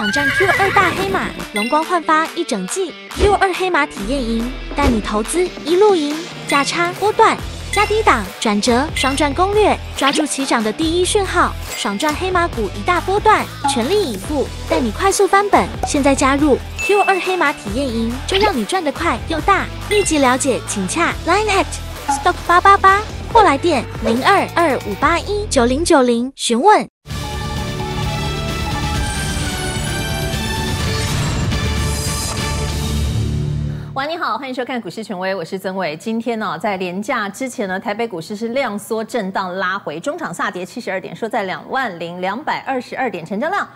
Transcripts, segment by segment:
抢占 Q2 大黑马，容光焕发一整季。Q2 黑马体验营，带你投资一路赢，价差波段。 加低档转折双赚攻略，抓住起涨的第一讯号，爽赚黑马股一大波段，全力以赴，带你快速翻本。现在加入 Q2 黑马体验营，就让你赚得快又大。立即了解，请洽 Line@ Stock 888或来电0225819090询问。 喂，你好，欢迎收看股市权威，我是曾伟。今天呢，在连假之前呢，台北股市是量缩震荡拉回，中场下跌72点，收在20222点，成交量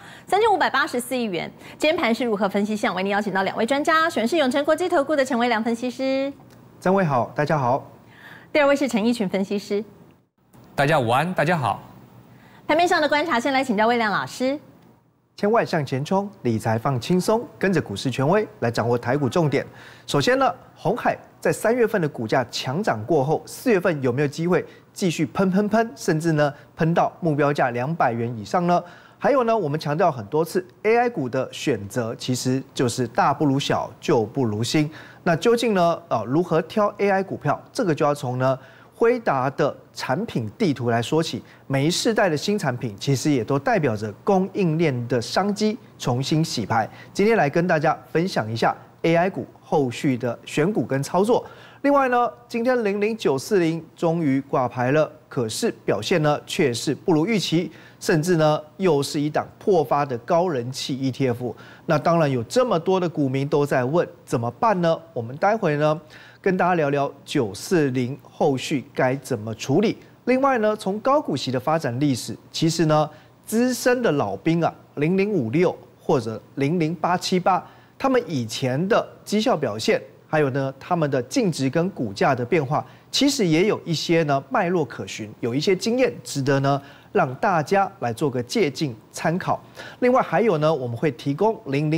3584亿元。今天盘是如何分析？向为您邀请到2位专家，首先是永诚国际投顾的陈维良分析师， 曾伟好，大家好。 第2位是陈义群分析师， 大家午安，大家好。 盘面上的观察，先来请教威良老师。 千万向前冲，理财放轻松，跟着股市权威来掌握台股重点。首先呢，鸿海在3月份的股价强涨过后，4月份有没有机会继续喷，甚至呢喷到目标价200元以上呢？还有呢，我们强调很多次 ，AI 股的选择其实就是大不如小，旧不如新。那究竟呢，如何挑 AI 股票？这个就要从呢。 辉达的产品地图来说起，每一世代的新产品其实也都代表着供应链的商机重新洗牌。今天来跟大家分享一下 AI 股后续的选股跟操作。另外呢，今天00940终于挂牌了，可是表现呢却是不如预期，甚至呢又是一档破发的高人气 ETF。那当然有这么多的股民都在问怎么办呢？我们待会呢。 跟大家聊聊940后续该怎么处理。另外呢，从高股息的发展历史，其实呢，资深的老兵啊，0056或者00878，他们以前的绩效表现，还有呢，他们的净值跟股价的变化，其实也有一些呢脉络可循，有一些经验值得呢。 让大家来做个借鉴参考。另外还有呢，我们会提供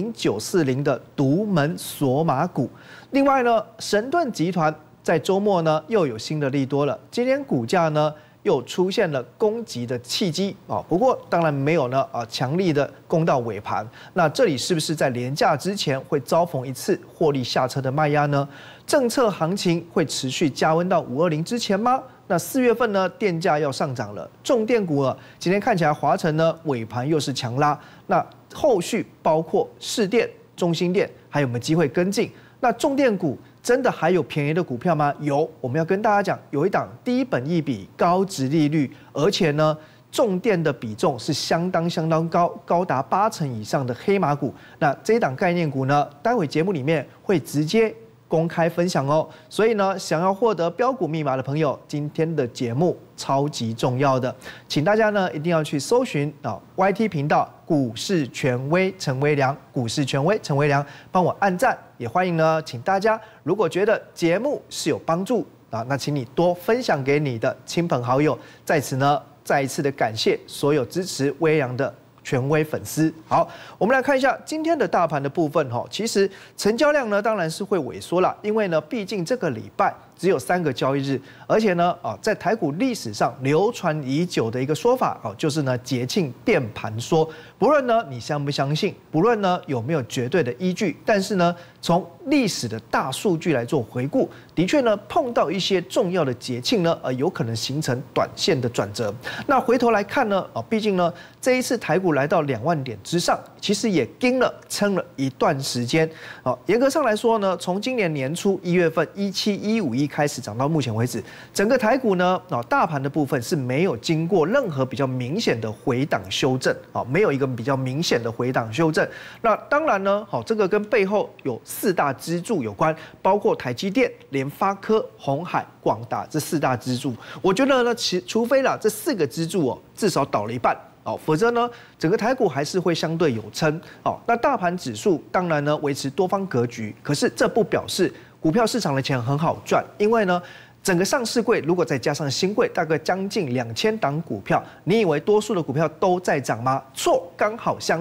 00940的独门锁码股。另外呢，神盾集团在周末呢又有新的利多了，今天股价呢又出现了攻击的契机啊。不过当然没有呢强力的攻到尾盘。那这里是不是在连假之前会遭逢一次获利下车的卖压呢？政策行情会持续加温到520之前吗？ 那4月份呢，电价要上涨了，重电股啊，今天看起来华城呢尾盘又是强拉，那后续包括士电、中兴电还有没有机会跟进？那重电股真的还有便宜的股票吗？有，我们要跟大家讲，有一档低本益比、高殖利率，而且呢重电的比重是相当高，高达80%以上的黑马股。那这一档概念股呢，待会节目里面会直接。 公开分享哦，所以呢，想要获得标股密码的朋友，今天的节目超级重要的，请大家呢一定要去搜寻YT 频道股市权威陈维良，股市权威陈维良，帮我按赞，也欢迎呢，请大家如果觉得节目是有帮助啊，那请你多分享给你的亲朋好友，在此呢再一次的感谢所有支持维良的。 权威粉丝，好，我们来看一下今天的大盘的部分哈。其实成交量呢，当然是会萎缩了，因为呢，毕竟这个礼拜只有3个交易日，而且呢，在台股历史上流传已久的一个说法就是呢，节庆变盘说。不论呢你相不相信，不论呢有没有绝对的依据，但是呢，从历史的大数据来做回顾，的确呢，碰到一些重要的节庆呢，有可能形成短线的转折。那回头来看呢，毕竟呢，这一次台股来到2万点之上，其实也撑了一段时间。严格上来说呢，从今年年初1月份17151开始涨到目前为止，整个台股呢，大盘的部分是没有经过任何比较明显的回档修正，没有一个比较明显的回档修正。那当然呢，这个跟背后有4大支柱有关，包括台积电、联发科、鸿海、广达这4大支柱。我觉得呢，除非啦这4个支柱至少倒了一半。否则呢，整个台股还是会相对有撑。那大盘指数当然呢维持多方格局，可是这不表示股票市场的钱很好赚，因为呢，整个上市柜如果再加上新柜，大概将近2000档股票，你以为多数的股票都在涨吗？错，刚好相反。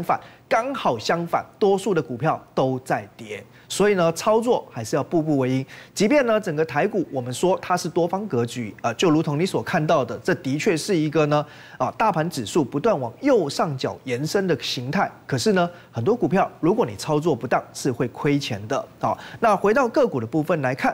刚好相反，多数的股票都在跌。所以呢，操作还是要步步为营。即便呢，整个台股我们说它是多方格局，就如同你所看到的，这的确是一个呢，大盘指数不断往右上角延伸的形态。可是呢，很多股票如果你操作不当，是会亏钱的。好，那回到个股的部分来看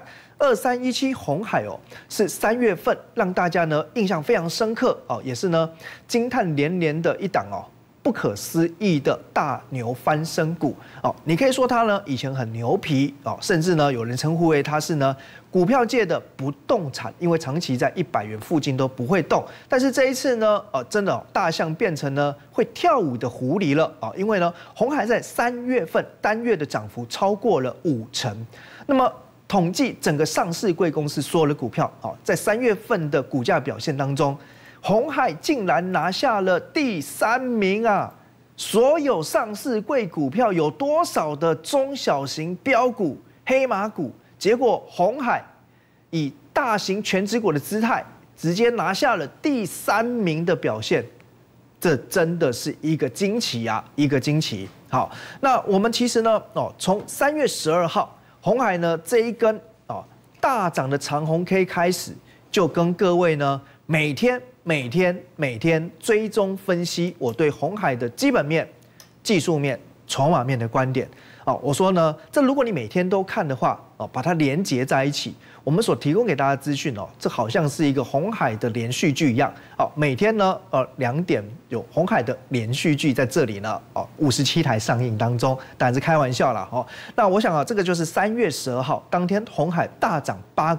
，2317鸿海是3月份让大家呢印象非常深刻也是呢惊叹连连的一档不可思议的大牛翻身股你可以说它呢以前很牛皮甚至呢有人称呼为它是呢股票界的不动产，因为长期在100元附近都不会动。但是这一次呢真的大象变成呢会跳舞的狐狸了因为呢鸿海在3月份单月的涨幅超过了50%。那么统计整个上市柜公司所有的股票在3月份的股价表现当中，鸿海竟然拿下了第3名啊！所有上市柜股票有多少的中小型标股、黑马股？结果鸿海以大型全指股的姿态，直接拿下了第3名的表现，这真的是一个惊奇啊！一个惊奇。好，那我们其实呢，从3月12号，鸿海呢这一根大涨的长红 K 开始，就跟各位呢每天追踪分析我对鸿海的基本面、技术面、筹码面的观点。我说呢，这如果你每天都看的话，把它连结在一起，我们所提供给大家资讯这好像是一个鸿海的连续剧一样。每天呢2点有鸿海的连续剧在这里呢57台上映当中，当然是开玩笑啦那我想这个就是3月12号当天鸿海大涨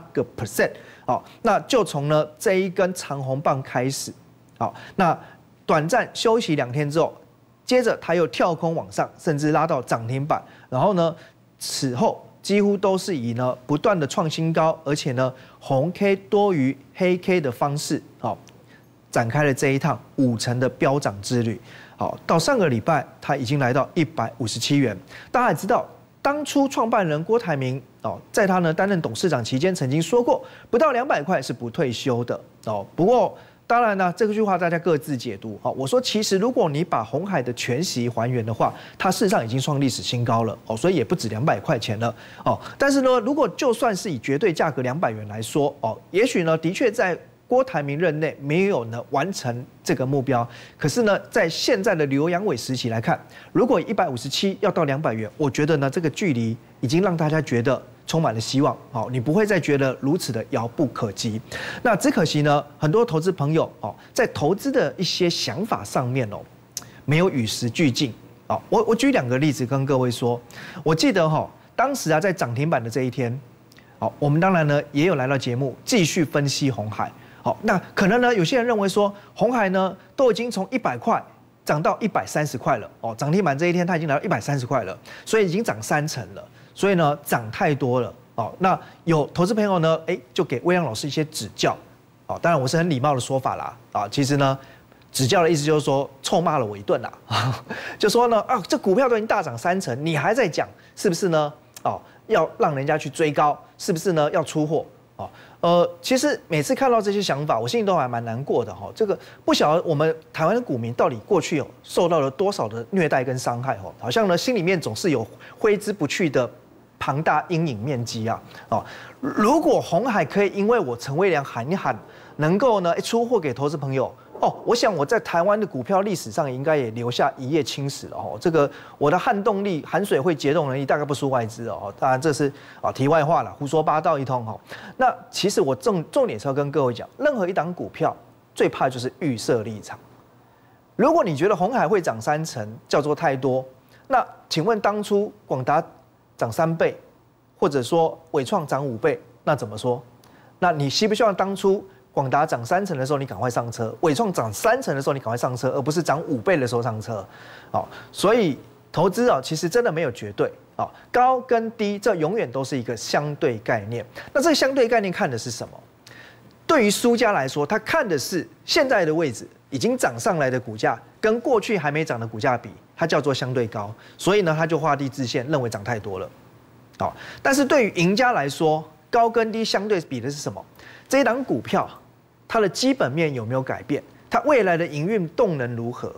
8%。那就从呢这一根长红棒开始，那短暂休息2天之后，接着它又跳空往上，甚至拉到涨停板，然后呢，此后几乎都是以呢不断的创新高，而且呢红 K 多于黑 K 的方式，展开了这一趟50%的飙涨之旅。到上个礼拜它已经来到157元，大家也知道。当初创办人郭台铭在他呢担任董事长期间曾经说过，不到200块是不退休的不过当然呢，这句话大家各自解读我说其实如果你把鸿海的全息还原的话，它事实上已经创历史新高了所以也不止200块钱了但是呢，如果就算是以绝对价格200元来说也许呢的确在郭台铭任内没有呢完成这个目标，可是呢，在现在的刘扬伟时期来看，如果157要到200元，我觉得呢这个距离已经让大家觉得充满了希望你不会再觉得如此的遥不可及。那只可惜呢，很多投资朋友在投资的一些想法上面没有与时俱进我举2个例子跟各位说，我记得当时在涨停板的这一天我们当然呢也有来到节目继续分析鸿海。那可能呢，有些人认为说，鸿海呢都已经从100块涨到130块了涨停板这一天它已经来到130块了，所以已经涨3成了，所以呢涨太多了那有投资朋友呢，就给魏亮老师一些指教当然我是很礼貌的说法啦其实呢，指教的意思就是说臭骂了我一顿啦就说呢这股票都已经大涨3成，你还在讲是不是呢要让人家去追高，是不是呢要出货其实每次看到这些想法，我心里都还蛮难过的这个不晓得我们台湾的股民到底过去受到了多少的虐待跟伤害好像呢心里面总是有挥之不去的庞大阴影面积如果鸿海可以因为我陈威良喊一喊，能够呢出货给投资朋友我想我在台湾的股票历史上应该也留下一页青史了这个我的撼动力、含水会结冻能力大概不输外资当然这是题外话了，胡说八道一通那其实我重点是要跟各位讲，任何一档股票最怕就是预设立场。如果你觉得鸿海会涨3成，叫做太多，那请问当初广达涨3倍，或者说伟创涨5倍，那怎么说？那你希不希望当初广达涨3成的时候，你赶快上车；伟创涨3成的时候，你赶快上车，而不是涨5倍的时候上车。所以投资其实真的没有绝对高跟低，这永远都是一个相对概念。那这个相对概念看的是什么？对于输家来说，他看的是现在的位置已经涨上来的股价跟过去还没涨的股价比，它叫做相对高，所以呢，他就画地自限，认为涨太多了。但是对于赢家来说，高跟低相对比的是什么？这一档股票它的基本面有没有改变？它未来的营运动能如何？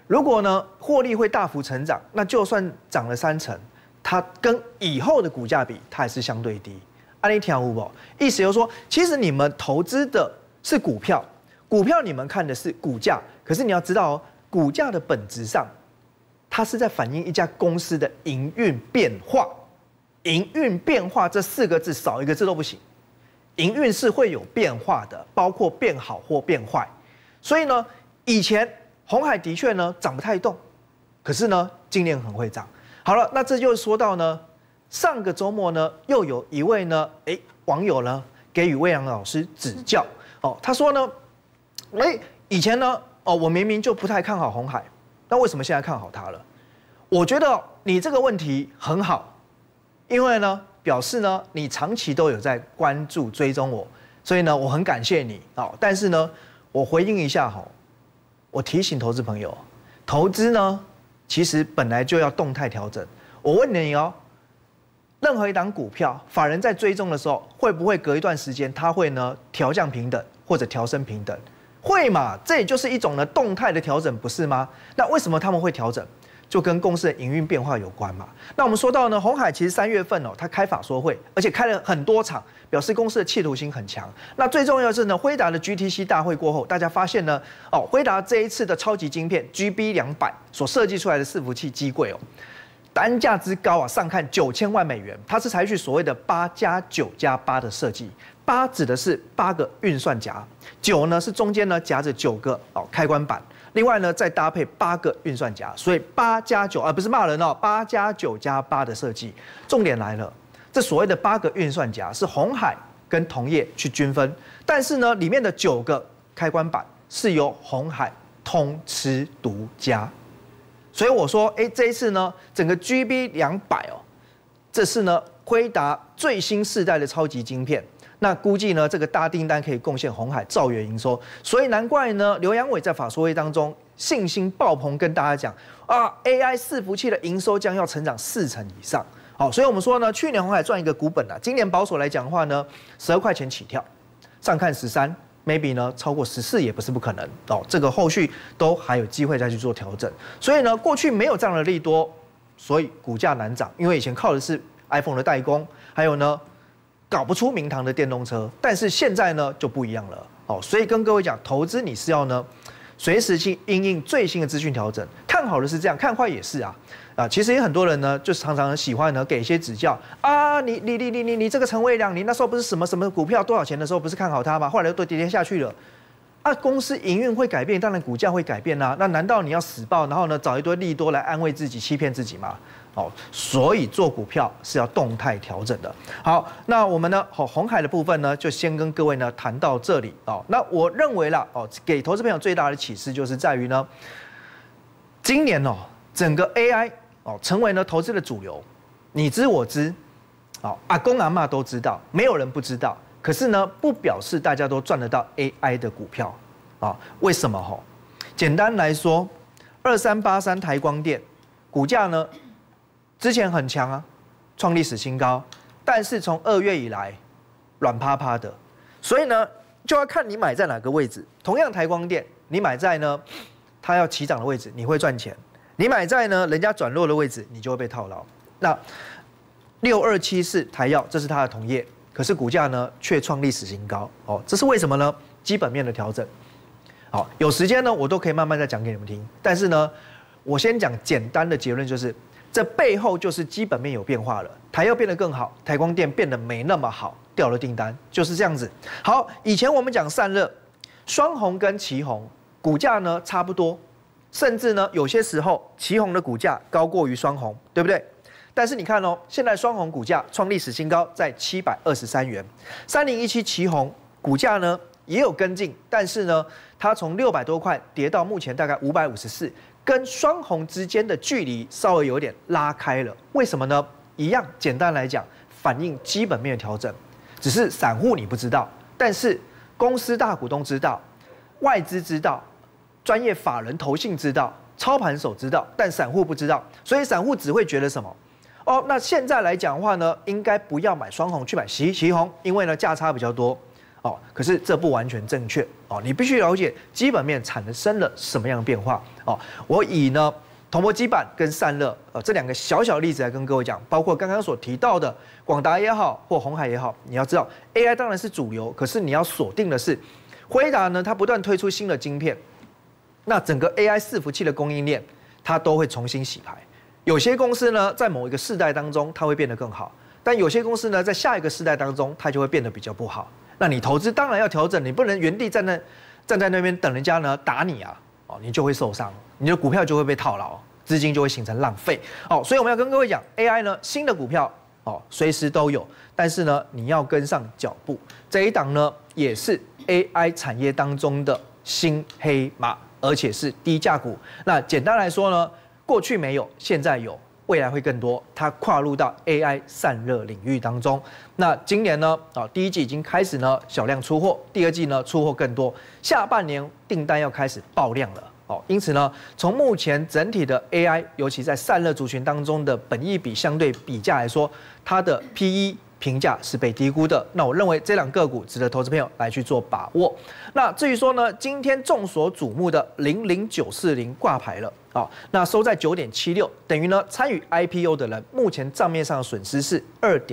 如果呢获利会大幅成长，那就算涨了30%，它跟以后的股价比，它还是相对低。你听有无？意思就是说，其实你们投资的是股票，股票你们看的是股价，可是你要知道哦，股价的本质上，它是在反映一家公司的营运变化。营运变化这4个字少一个字都不行，营运是会有变化的，包括变好或变坏。所以呢，以前鸿海的确呢涨不太动，可是呢今年很会涨。好了，那这就说到呢，上个周末呢又有一位呢网友呢给予魏阳老师指教哦，他说呢，以前呢我明明就不太看好鸿海，那为什么现在看好它了？我觉得你这个问题很好。因为呢，表示呢，你长期都有在关注追踪我，所以呢，我很感谢你哦。但是呢，我回应一下哈，我提醒投资朋友，投资呢，其实本来就要动态调整。我问你哦，任何一档股票，法人在追踪的时候，会不会隔一段时间，它会呢调降平等或者调升平等？会嘛？这也就是一种呢动态的调整，不是吗？那为什么他们会调整？就跟公司的营运变化有关嘛。那我们说到呢，鸿海其实3月份它开法说会，而且开了很多场，表示公司的企图心很强。那最重要的是呢，辉达的 GTC 大会过后，大家发现呢，辉达这一次的超级晶片 GB200所设计出来的伺服器机柜单价之高啊，上看9000万美元，它是采取所谓的8+9+8的设计。8指的是8个运算夹，9呢是中间呢夹着9个开关板。另外呢，再搭配8个运算夹，所以8+9不是骂人8+9+8的设计。重点来了，这所谓的8个运算夹是鸿海跟同业去均分，但是呢，里面的9个开关板是由鸿海通吃独家。所以我说，这一次呢，整个 GB200这是呢辉达最新世代的超级晶片。那估计呢，这个大订单可以贡献鸿海兆元营收，所以难怪呢，刘扬伟在法说会当中信心爆棚，跟大家讲AI 伺服器的营收将要成长40%以上。好，所以我们说呢，去年鸿海赚一个股本今年保守来讲的话呢，12块钱起跳，上看13，maybe 呢超过14也不是不可能这个后续都还有机会再去做调整。所以呢，过去没有这样的利多，所以股价难涨，因为以前靠的是 iPhone 的代工，还有呢。搞不出名堂的电动车，但是现在呢就不一样了所以跟各位讲，投资你是要呢随时去因应最新的资讯调整，看好的是这样，看坏也是其实也很多人呢，就是常常喜欢呢给一些指教你这个陈伟良，你那时候不是什么什么股票多少钱的时候不是看好它吗？后来又都跌下去了公司营运会改变，当然股价会改变那难道你要死抱，然后呢找一堆利多来安慰自己、欺骗自己吗？所以做股票是要动态调整的。好，那我们呢，鸿海的部分呢，就先跟各位呢谈到这里那我认为啦给投资朋友最大的启示就是在于呢，今年整个 AI 成为呢投资的主流，你知我知，阿公阿嬷都知道，没有人不知道。可是呢，不表示大家都赚得到 AI 的股票为什么简单来说，2383台光电股价呢？之前很强创历史新高，但是从2月以来软趴趴的，所以呢就要看你买在哪个位置。同样台光电，你买在呢它要起涨的位置，你会赚钱；你买在呢人家转弱的位置，你就会被套牢。那6274台药，这是它的同业，可是股价呢却创历史新高这是为什么呢？基本面的调整。有时间呢我都可以慢慢再讲给你们听，但是呢我先讲简单的结论就是。这背后就是基本面有变化了，台药变得更好，台光电变得没那么好，掉了订单，就是这样子。好，以前我们讲散热，双鸿跟奇鋐股价呢差不多，甚至呢有些时候奇鋐的股价高过于双鸿，对不对？但是你看现在双鸿股价创历史新高，在723元，3017奇鋐股价呢也有跟进，但是呢它从600多块跌到目前大概554。跟双鸿之间的距离稍微有点拉开了，为什么呢？一样，简单来讲，反映基本面的调整，只是散户你不知道，但是公司大股东知道，外资知道，专业法人投信知道，操盘手知道，但散户不知道，所以散户只会觉得什么？那现在来讲的话呢，应该不要买双鸿，去买奇鋐，因为呢价差比较多。 哦，可是这不完全正确哦，你必须了解基本面产生了什么样的变化哦。我以呢铜箔基板跟散热这2个小小例子来跟各位讲，包括刚刚所提到的广达也好或鸿海也好，你要知道 AI 当然是主流，可是你要锁定的是辉达呢，它不断推出新的晶片，那整个 AI 伺服器的供应链它都会重新洗牌。有些公司呢在某一个世代当中它会变得更好，但有些公司呢在下一个世代当中它就会变得比较不好。那你投资当然要调整，你不能原地站在那边等人家呢打你啊，哦，你就会受伤，你的股票就会被套牢，资金就会形成浪费。哦，所以我们要跟各位讲 ，AI 呢新的股票哦随时都有，但是呢你要跟上脚步。这一档呢也是 AI 产业当中的新黑马，而且是低价股。那简单来说呢，过去没有，现在有。未来会更多，它跨入到 AI 散热领域当中。那今年呢，第一季已经开始呢小量出货，第二季呢出货更多，下半年订单要开始爆量了。哦，因此呢，从目前整体的 AI， 尤其在散热族群当中的本益比相对比价来说，它的 PE 评价是被低估的。那我认为这2个股值得投资朋友来去做把握。那至于说呢，今天众所瞩目的00940挂牌了。好，那收在9.76，等于呢参与 IPO 的人，目前账面上的损失是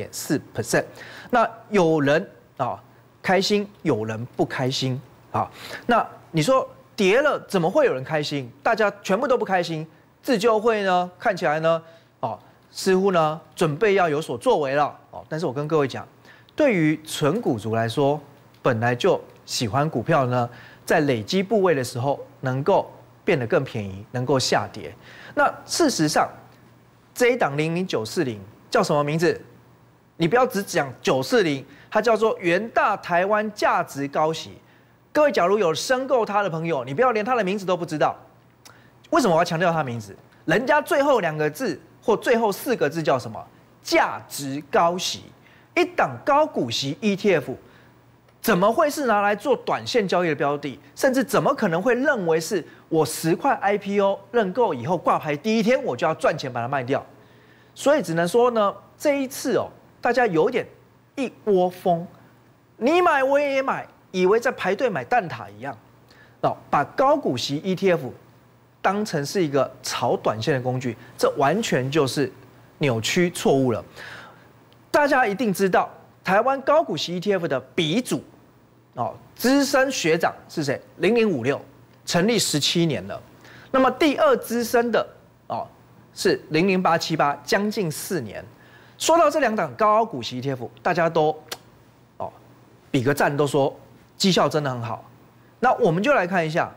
2.4%。那有人开心，有人不开心啊。那你说跌了，怎么会有人开心？大家全部都不开心。自救会呢，看起来呢，似乎呢准备要有所作为了。但是我跟各位讲，对于纯股族来说，本来就喜欢股票呢，在累积部位的时候能够变得更便宜，能够下跌。那事实上，这一档00940叫什么名字？你不要只讲940，它叫做元大台湾价值高息。各位，假如有申购它的朋友，你不要连它的名字都不知道。为什么我要强调它的名字？人家最后2个字或最后4个字叫什么？价值高息。一档高股息 ETF。怎么会是拿来做短线交易的标的？甚至怎么可能会认为是我10块 IPO 认购以后挂牌第一天我就要赚钱把它卖掉？所以只能说呢，这一次大家有点一窝蜂，你买我也买，以为在排队买蛋挞一样，把高股息 ETF 当成是一个炒短线的工具，这完全就是扭曲错误了。大家一定知道。台湾高股息 ETF 的鼻祖，资深学长是谁？0056，成立17年了。那么第2资深的是00878，将近4年。说到这2档高股息 ETF， 大家都比个赞，都说绩效真的很好。那我们就来看一下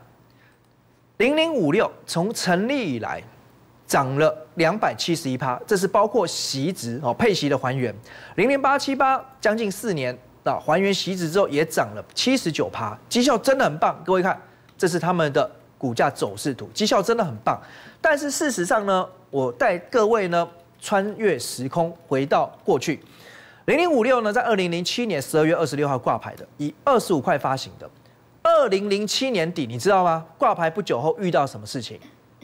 0056从成立以来。涨了271%，这是包括息值配息的还原。00878将近4年还原息值之后也涨了79%，绩效真的很棒。各位看，这是他们的股价走势图，绩效真的很棒。但是事实上呢，我带各位呢穿越时空回到过去，0056呢在2007年12月26号挂牌的，以25块发行的。2007年底，你知道吗？挂牌不久后遇到什么事情？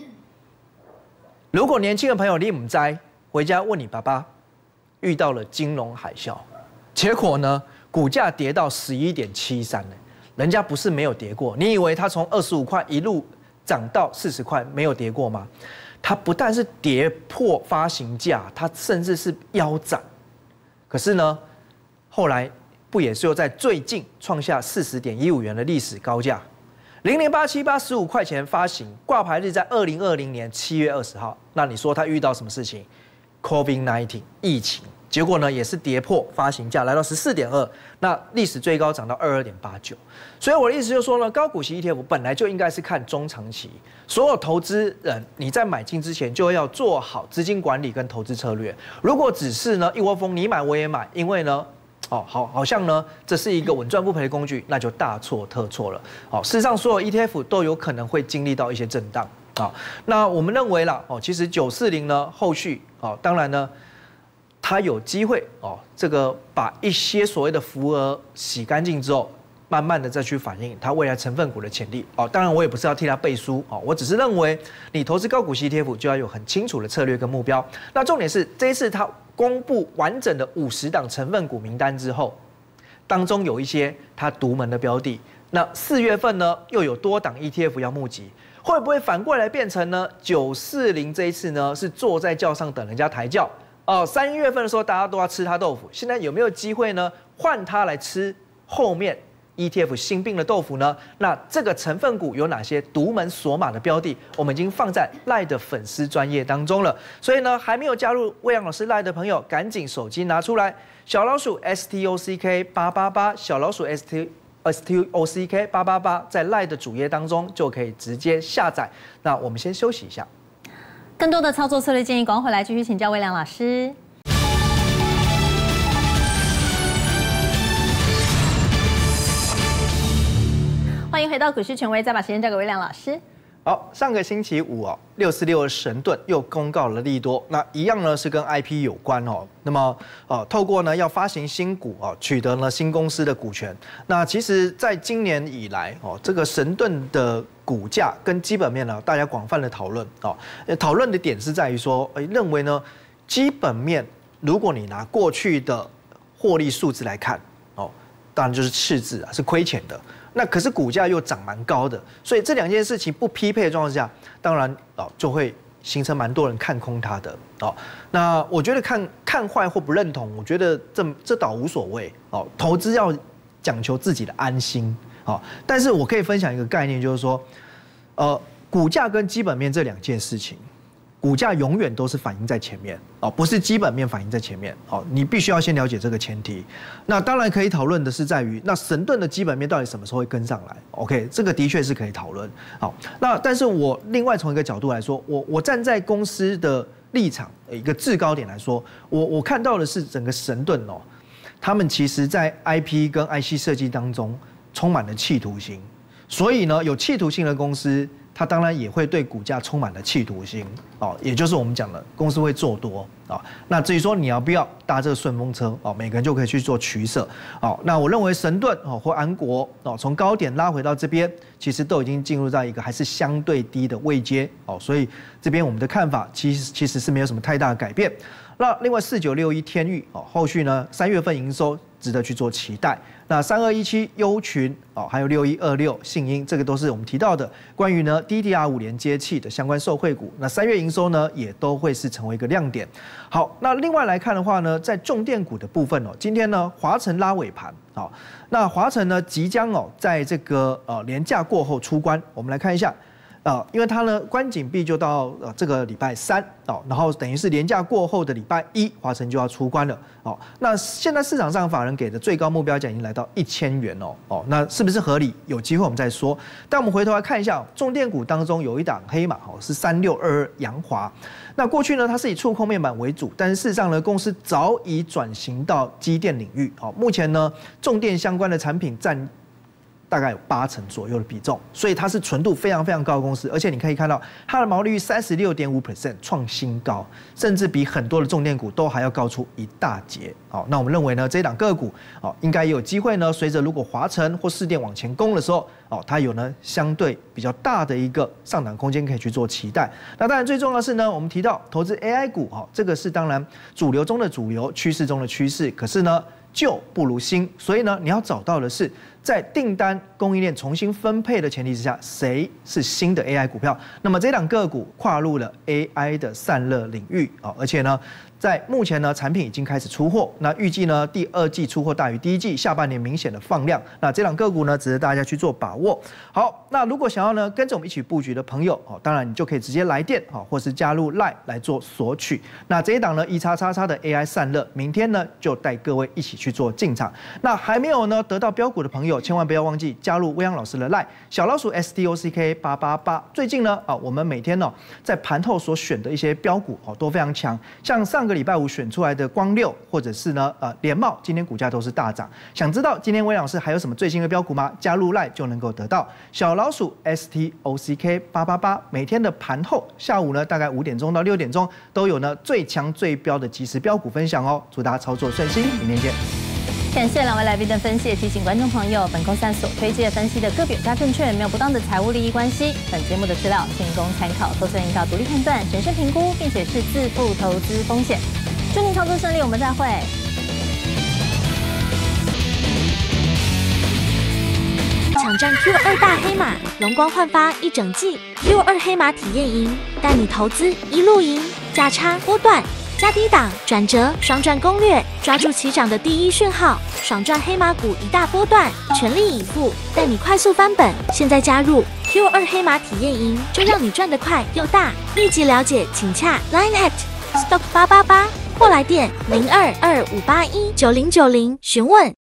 如果年轻的朋友你唔知，回家问你爸爸，遇到了金融海啸，结果呢，股价跌到11.73呢，人家不是没有跌过，你以为它从25块一路涨到40块没有跌过吗？它不但是跌破发行价，它甚至是腰斩。可是呢，后来不也是又在最近创下40.15元的历史高价。00878 15块钱发行，挂牌日在2020年7月20号。那你说他遇到什么事情 ？COVID-19 疫情，结果呢也是跌破发行价，来到14.2，那历史最高涨到22.89。所以我的意思就是说呢，高股息 ETF 本来就应该是看中长期，所有投资人你在买进之前就要做好资金管理跟投资策略。如果只是呢一窝蜂你买我也买，因为呢。好像呢，这是一个稳赚不赔的工具，那就大错特错了。事实上，所有 ETF 都有可能会经历到一些震荡。那我们认为啦，其实940呢，后续当然呢，它有机会这个把一些所谓的浮额洗干净之后，慢慢的再去反映它未来成分股的潜力。当然我也不是要替它背书，我只是认为你投资高股息 ETF 就要有很清楚的策略跟目标。那重点是这一次它公布完整的50档成分股名单之后， 当中有一些它独门的标的。那4月份呢，又有多档 ETF 要募集，会不会反过来变成呢？940这一次呢是坐在轿上等人家抬轿哦。3月份的时候大家都要吃它豆腐，现在有没有机会呢？换它来吃后面 ETF 新并的豆腐呢？那这个成分股有哪些独门锁码的标的？我们已经放在赖的粉丝专页当中了。所以呢，还没有加入魏阳老师赖的朋友，赶紧手机拿出来，小老鼠 STOCK888，小老鼠 STOCK888，在赖的主页当中就可以直接下载。那我们先休息一下， 更多的操作策略建议，赶快回来继续请教魏良老师。欢迎回到股市权威，再把时间交给魏良老师。 好，上个星期五646的神盾又公告了利多，那一样呢是跟 IP 有关哦。那么透过呢要发行新股取得呢新公司的股权。那其实在今年以来这个神盾的股价跟基本面呢，大家广泛的讨论讨论的点是在于说，认为呢基本面如果你拿过去的获利数字来看当然就是赤字是亏钱的。那可是股价又涨蛮高的，所以这两件事情不匹配的状况下，当然就会形成蛮多人看空它的那我觉得看坏或不认同，我觉得这倒无所谓投资要讲求自己的安心但是我可以分享一个概念，就是说股价跟基本面这两件事情。股价永远都是反映在前面不是基本面反映在前面你必须要先了解这个前提。那当然可以讨论的是在于，那神盾的基本面到底什么时候会跟上来 ？OK， 这个的确是可以讨论。好，那但是我另外从一个角度来说，我站在公司的立场一个制高点来说，我看到的是整个神盾他们其实在 IP 跟 IC 设计当中充满了企图心，所以呢，有企图性的公司。它当然也会对股价充满了企图心也就是我们讲的公司会做多那至于说你要不要搭这个顺风车每个人就可以去做取舍那我认为神盾或安国从高点拉回到这边，其实都已经进入到一个还是相对低的位阶所以这边我们的看法其实是没有什么太大的改变。那另外4961天钰后续呢3月份营收值得去做期待。那3217优群还有6126信鹰，这个都是我们提到的关于呢 DDR5 连接器的相关受惠股。那3月营收呢也都会是成为一个亮点。好，那另外来看的话呢，在重电股的部分今天呢华城拉尾盘那华城呢即将在这个连假过后出关，我们来看一下。因为它呢关紧闭就到这个礼拜3然后等于是连假过后的礼拜1，华城就要出关了那现在市场上法人给的最高目标价已经来到1000元那是不是合理？有机会我们再说。但我们回头来看一下重电股当中有一档黑马是3622阳华。那过去呢它是以触控面板为主，但是事实上呢公司早已转型到机电领域目前呢重电相关的产品占大概有80%左右的比重，所以它是纯度非常非常高的公司，而且你可以看到它的毛利率36.5%创新高，甚至比很多的重电股都还要高出一大截。那我们认为呢，这档个股应该也有机会呢，随着如果华城或士电往前攻的时候，它有呢相对比较大的一个上档空间可以去做期待。那当然最重要的是呢，我们提到投资 AI 股这个是当然主流中的主流，趋势中的趋势，可是呢旧不如新，所以呢你要找到的是。在订单供应链重新分配的前提之下，谁是新的 AI 股票？那么这档个股跨入了 AI 的散热领域而且呢，在目前呢产品已经开始出货，那预计呢第2季出货大于第1季，下半年明显的放量。那这档个股呢，值得大家去做把握。好，那如果想要呢跟着我们一起布局的朋友当然你就可以直接来电或是加入 LINE 来做索取。那这一档呢1XXX的 AI 散热，明天呢就带各位一起去做进场。那还没有呢得到标股的朋友，千万不要忘记加入魏阳老师的 LINE 小老鼠 STOCK888。最近呢我们每天在盘后所选的一些标股都非常强，像上个礼拜5选出来的光六，或者是呢联茂，今天股价都是大涨。想知道今天魏老师还有什么最新的标股吗？加入 LINE 就能够得到小老鼠 STOCK888。每天的盘后下午呢大概5点钟到6点钟都有呢最强最标的即时标股分享祝大家操作顺心，明天见。 感谢两位来宾的分析，提醒观众朋友，本公司所推荐分析的个别有价证券没有不当的财务利益关系。本节目的资料仅供参考，投资人应该独立判断、审慎评估，并且是自负投资风险。祝您操作顺利，我们再会。 抢占 Q2 大黑马，容光焕发一整季。Q2 黑马体验营，带你投资一路赢，价差波段。加低档、转折、双赚攻略，抓住起涨的第一讯号，爽赚黑马股一大波段，全力以赴，带你快速翻本。现在加入 Q2 黑马体验营，就让你赚得快又大。立即了解，请洽 Line@ Stock888或来电0225819090询问。